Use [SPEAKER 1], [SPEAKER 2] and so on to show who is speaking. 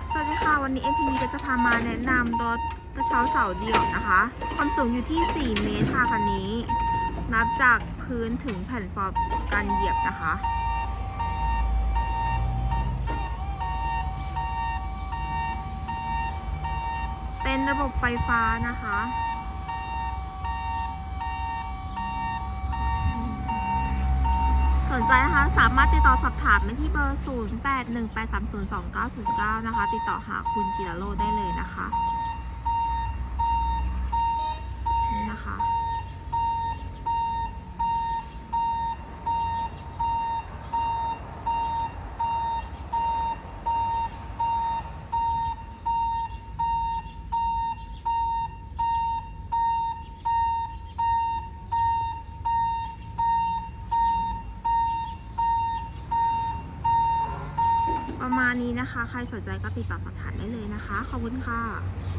[SPEAKER 1] สวัสดีค่ะวันนี้ MPV ก็จะพามาแนะนำรถกระเช้าเสาเดี่ยวนะคะความสูงอยู่ที่4 เมตรค่ะคันนี้นับจากพื้นถึงแผ่นฟอร์มการเหยียบนะคะเป็นระบบไฟฟ้านะคะสนใจนะคะสามารถติดต่อสอบถามได้ที่เบอร์ 0818302909 นะคะติดต่อหาคุณจิราโรจน์ได้เลยนะคะนี่นะคะประมาณนี้นะคะใครสนใจก็ติดต่อสอบถามได้เลยนะคะขอบคุณค่ะ